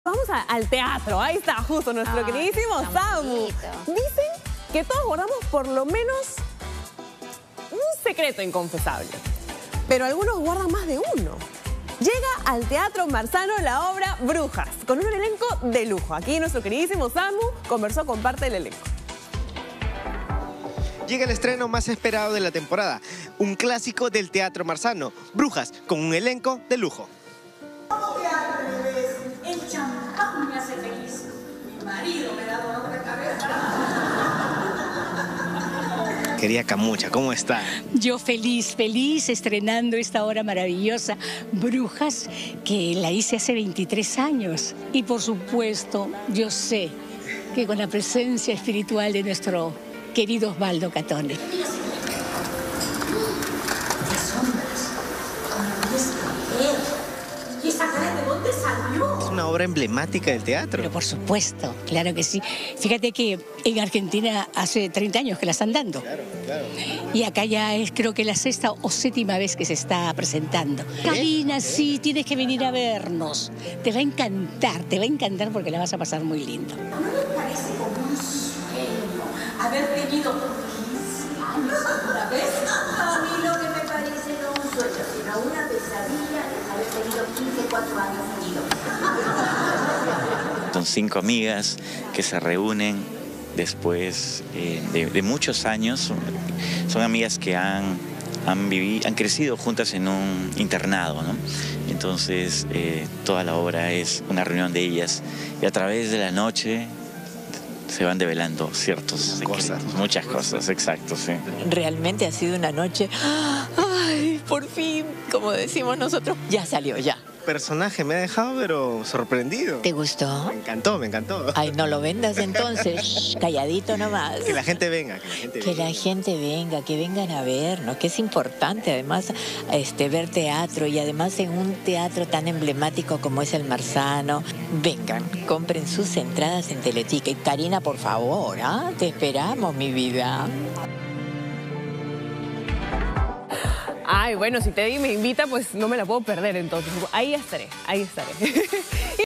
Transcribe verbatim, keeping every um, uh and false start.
Vamos a- al teatro, ahí está justo nuestro Ay, queridísimo tan Samu. bonito. Dicen que todos guardamos por lo menos un secreto inconfesable, pero algunos guardan más de uno. Llega al Teatro Marzano la obra Brujas, con un elenco de lujo. Aquí nuestro queridísimo Samu conversó con parte del elenco. Llega el estreno más esperado de la temporada, un clásico del Teatro Marzano, Brujas, con un elenco de lujo. ¿Cómo que al revés? El champán me hace feliz. Mi marido me da dolor de cabeza. Querida Camucha, ¿cómo está? Yo feliz, feliz estrenando esta obra maravillosa, Brujas, que la hice hace veintitrés años. Y por supuesto, yo sé que con la presencia espiritual de nuestro querido Osvaldo Catone. ¡Qué sombras! ¿Cómo puedes creer? ¿Y esa cara de dónde salió? Es una obra emblemática del teatro. Pero por supuesto, claro que sí. Fíjate que en Argentina hace treinta años que la están dando. Claro, claro. Y acá ya es creo que la sexta o séptima vez que se está presentando. Karina, sí, tienes que venir a vernos. Te va a encantar, te va a encantar porque la vas a pasar muy lindo. ¿No me parece como un sueño haber tenido quince años alguna vez? A mí lo que me parece no un sueño, sino una pesadilla es haber tenido quince, cuatro años seguidos. Son cinco amigas que se reúnen después eh, de, de muchos años. Son, son amigas que han, han, vivido, han crecido juntas en un internado, ¿no? Entonces, eh, toda la obra es una reunión de ellas y a través de la noche se van develando ciertas Cosas. muchas cosas, exacto, sí. Realmente ha sido una noche, ay, por fin, como decimos nosotros, ya salió, ya. Personaje me ha dejado, pero sorprendido. ¿Te gustó? Me encantó, me encantó. Ay, no lo vendas entonces, Shh, calladito nomás. Que la gente venga, que la gente Que venga. la gente venga, que vengan a vernos, que es importante además este, ver teatro y además en un teatro tan emblemático como es el Marzano. Vengan, compren sus entradas en Teletica. Y Karina, por favor, ¿ah? Te esperamos, mi vida. Ay, bueno, si Teddy me invita, pues no me la puedo perder entonces. Ahí estaré, ahí estaré.